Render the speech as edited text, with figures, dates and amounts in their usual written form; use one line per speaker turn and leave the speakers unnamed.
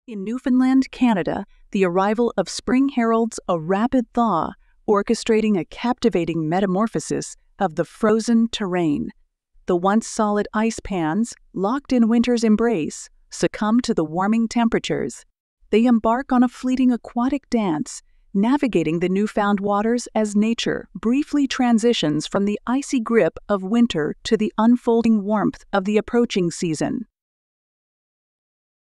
In Newfoundland, Canada, the arrival of spring heralds a rapid thaw, orchestrating a captivating metamorphosis of the frozen terrain. The once solid ice pans, locked in winter's embrace, succumb to the warming temperatures. They embark on a fleeting aquatic dance, navigating the newfound waters as nature briefly transitions from the icy grip of winter to the unfolding warmth of the approaching season.